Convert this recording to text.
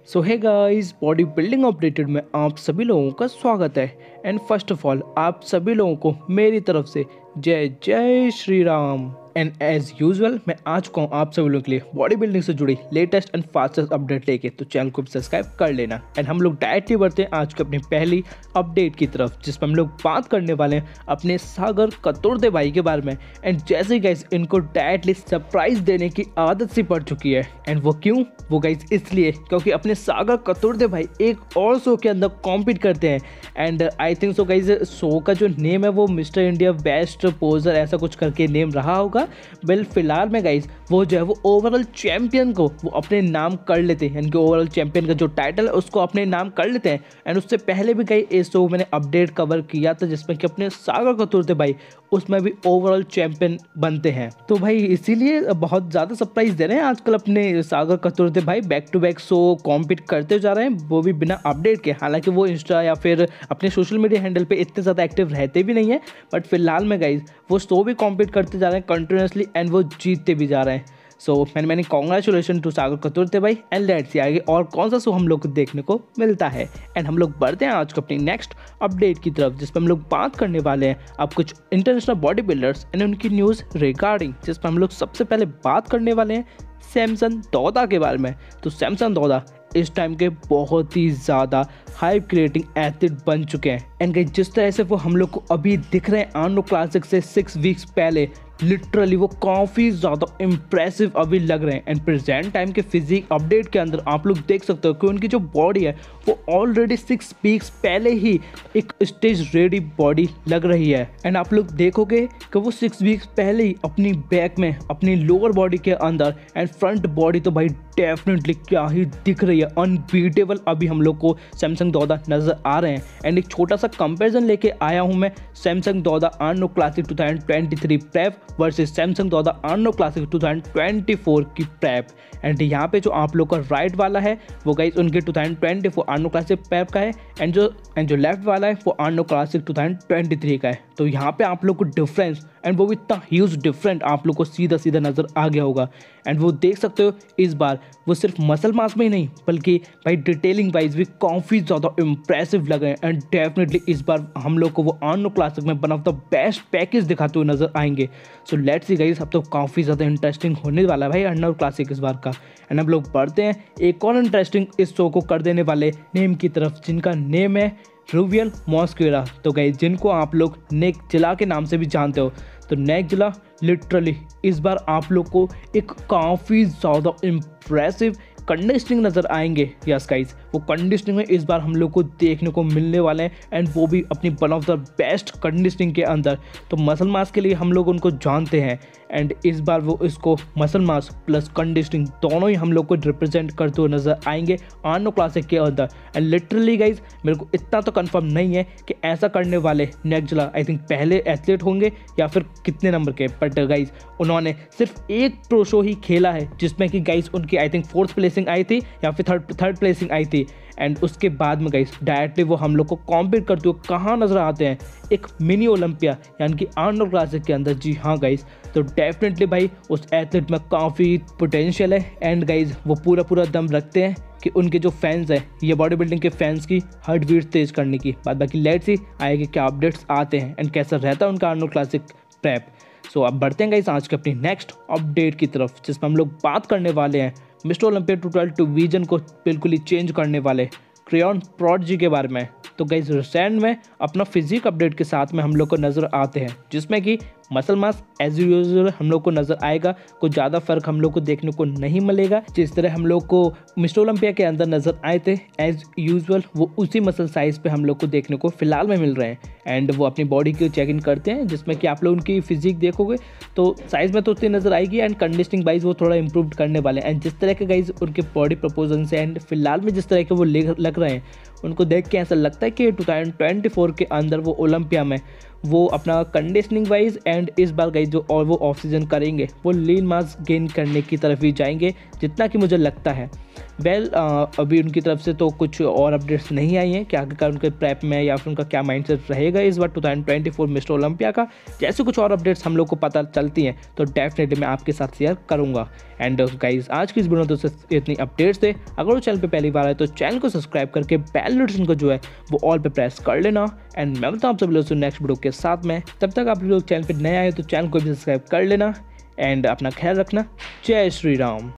सो hey guys, body building updated में आप सभी लोगों का स्वागत है। एंड फर्स्ट ऑफ ऑल आप सभी लोगों को मेरी तरफ से जय जय Shri Ram. And as usual मैं आ चुका हूँ आप सभी लोगों के लिए बॉडी बिल्डिंग से जुड़ी लेटेस्ट एंड फास्टेस्ट अपडेट लेके, तो चैनल को सब्सक्राइब कर लेना। एंड हम लोग डायरेक्टली बढ़ते हैं आज की अपनी पहली अपडेट की तरफ, जिसमें हम लोग बात करने वाले हैं अपने सागर कतुर्दे भाई के बारे में। एंड जैसे गाइस इनको डायरेक्टली सरप्राइज देने की आदत सी पड़ चुकी है। एंड वो क्यों? वो गाइस इसलिए क्योंकि अपने सागर कतुर्दे भाई एक और शो के अंदर कॉम्पीट करते हैं। And I think so guys show का जो नेम है वो मिस्टर इंडिया बेस्ट पोजर ऐसा कुछ करके नेम रहा होगा। वेल फिलहाल में गाइस वो जो है वो ओवरऑल चैंपियन को वो अपने नाम कर लेते हैं, यानी कि ओवरऑल चैंपियन का जो टाइटल है उसको अपने नाम कर लेते हैं। एंड उससे पहले भी कई इस शो मैंने अपडेट कवर किया था जिसमें कि अपने सागर कतुर्दे भाई उसमें भी ओवरऑल चैंपियन बनते हैं। तो भाई इसीलिए बहुत ज़्यादा सरप्राइज दे रहे हैं आजकल अपने सागर कतुर्दे भाई, back to back show compete करते जा रहे हैं, वो भी बिना अपडेट के। हालांकि वो इंस्टा या फिर अपने सोशल मीडिया हैंडल पे इतने ज़्यादा एक्टिव रहते भी नहीं है, बट फिलहाल में गाइज वो शो भी कॉम्पीट करते जा रहे हैं कंटिन्यूसली एंड वो जीतते भी जा रहे हैं। सो मैंने कॉन्ग्रेचुलेशन टू सागर कतुर्दे भाई। एंड लेट्स सी आगे और कौन सा शो हम लोग को देखने को मिलता है। एंड हम लोग बढ़ते हैं आज को अपनी नेक्स्ट अपडेट की तरफ, जिसमें हम लोग बात करने वाले हैं अब कुछ इंटरनेशनल बॉडी बिल्डर्स एंड उनकी न्यूज़ रिगार्डिंग, जिसमें हम लोग सबसे पहले बात करने वाले हैं सैमसन दौदा के बारे में। तो सैमसन दौदा इस टाइम के बहुत ही ज़्यादा हाइप क्रिएटिंग एथलीट बन चुके हैं। एंड जिस तरह से वो हम लोग को अभी दिख रहे हैं आर्नो क्लासिक से 6 वीक्स पहले, लिटरली वो काफ़ी ज़्यादा इम्प्रेसिव अभी लग रहे हैं। एंड प्रेजेंट टाइम के फिजिक अपडेट के अंदर आप लोग देख सकते हो कि उनकी जो बॉडी है वो ऑलरेडी 6 वीक्स पहले ही एक स्टेज रेडी बॉडी लग रही है। एंड आप लोग देखोगे कि वो 6 वीक्स पहले ही अपनी बैक में अपनी लोअर बॉडी के अंदर एंड फ्रंट बॉडी तो भाई डेफिनेटली क्या ही दिख रही है, अनबीटेबल अभी हम लोग को सैमसन दौदा नजर आ रहे हैं। एंड एक छोटा सा कंपैरिजन लेके आया हूं मैं Samson Dauda Arnold Classic 2023 prep versus Samson Dauda Arnold Classic 2024 की प्रेप। एंड यहाँ पे जो आप लोग का राइट वाला है वो गाइस उनके 2024 आर्नो क्लासिक प्रेप का है, एंड जो लेफ्ट वाला है वो आर्नो क्लासिक 2023 का है। तो यहाँ पे आप लोग को डिफरेंस, एंड वो भी इतना ह्यूज डिफरेंट आप लोग को सीधा सीधा नज़र आ गया होगा। एंड वो देख सकते हो इस बार वो सिर्फ मसल मास में ही नहीं बल्कि भाई डिटेलिंग वाइज भी काफ़ी ज़्यादा इम्प्रेसिव लग रहे हैं। एंड डेफिनेटली इस बार हम लोग को वो आर्नो क्लासिक में one of the best package दिखाते हुए नजर आएंगे। सो लेट्स सी गाइस, अब तो काफ़ी ज़्यादा इंटरेस्टिंग होने वाला है भाई आर्नो क्लासिक इस बार का। एंड हम लोग बढ़ते हैं एक और इंटरेस्टिंग इस शो को कर देने वाले नेम की तरफ, जिनका नेम है रूबियल मॉस्क्वेरा। तो गाइस जिनको आप लोग नेक जिला के नाम से भी जानते हो, तो नेक जिला लिटरली इस बार आप लोग को एक काफ़ी ज़्यादा इम्प्रेसिव कंडीशनिंग नज़र आएंगे। यस गाइस, वो कंडीशनिंग में इस बार हम लोग को देखने को मिलने वाले हैं, एंड वो भी अपनी one of the best conditioning के अंदर। तो मसल मास के लिए हम लोग उनको जानते हैं, एंड इस बार वो इसको मसल मास प्लस कंडीशनिंग दोनों ही हम लोग को रिप्रेजेंट करते हुए नजर आएंगे आर्नो क्लासिक के अंदर। एंड लिटरली गाइज मेरे को इतना तो कंफर्म नहीं है कि ऐसा करने वाले नेक जिला आई थिंक पहले एथलीट होंगे या फिर कितने नंबर के, बट गाइज उन्होंने सिर्फ एक प्रो शो ही खेला है जिसमें कि गाइज उनकी आई थिंक 4th प्लेसिंग आई थी या फिर थर्ड प्लेसिंग आई थी। एंड उसके बाद में गाइस डायरेक्टली वो हम लोग को कॉम्पीट करते हुए कहाँ नजर आते हैं, एक मिनी ओलंपिया यानी कि आर्नो क्लासिक के अंदर। जी हाँ गाइस, तो डेफिनेटली भाई उस एथलीट में काफ़ी पोटेंशियल है। एंड गाइस वो पूरा दम रखते हैं कि उनके जो फैंस हैं, ये बॉडी बिल्डिंग के फैंस की हार्ट बीट तेज करने की बात। बाकी लेट्स सी आएगी क्या अपडेट्स आते हैं एंड कैसा रहता है उनका आर्नो क्लासिक प्रेप। सो अब बढ़ते हैं गाइस आज के अपनी नेक्स्ट अपडेट की तरफ, जिसमें हम लोग बात करने वाले हैं मिस्टर ओलंपिया 2022 विजन को बिल्कुल ही चेंज करने वाले क्रेयॉन प्रॉडजी के बारे में। तो गाइस रिसेंट में अपना फिजिक अपडेट के साथ में हम लोग को नज़र आते हैं, जिसमें कि मसल मास एज यूजुअल हम लोग को नज़र आएगा, कुछ ज़्यादा फर्क हम लोग को देखने को नहीं मिलेगा। जिस तरह हम लोग को मिस्टर ओलंपिया के अंदर नज़र आए थे एज यूजुअल, वो उसी मसल साइज़ पे हम लोग को देखने को फिलहाल में मिल रहे हैं। एंड वो अपनी बॉडी की चेक इन करते हैं, जिसमें कि आप लोग उनकी फिजिक देखोगे तो साइज़ में तो उतनी नज़र आएगी, एंड कंडीशनिंग वाइज वो थोड़ा इंप्रूव करने वाले हैं। एंड जिस तरह के गाइज उनके बॉडी प्रपोजन से एंड फिलहाल में जिस तरह के वो लग रहे हैं, उनको देख के ऐसा लगता है कि 2024 के अंदर वो ओलंपिया में वो अपना कंडीशनिंग वाइज एंड इस बार गाइस जो और वो ऑफ सीजन करेंगे वो लीन मास गेन करने की तरफ ही जाएंगे, जितना कि मुझे लगता है। अभी उनकी तरफ से तो कुछ और अपडेट्स नहीं आई हैं कि आखिरकार उनके प्रेप में या फिर उनका क्या माइंडसेट रहेगा इस बार 2024 मिस्टर ओलंपिया का। जैसे कुछ और अपडेट्स हम लोग को पता चलती हैं तो डेफिनेटली मैं आपके साथ शेयर करूँगा। एंड गाइज आज की इस वीडियो में तो इतनी अपडेट्स थे। अगर वो चैनल पे पहली बार आए तो चैनल को सब्सक्राइब करके बेल नोटिफिकेशन को जो है वो ऑल पे प्रेस कर लेना। एंड मैं बताऊँ आप सभी लोगों से नेक्स्ट वीडियो के साथ में। तब तक आप लोग चैनल पे नए आए तो चैनल को भी सब्सक्राइब कर लेना। एंड अपना ख्याल रखना। जय श्री राम।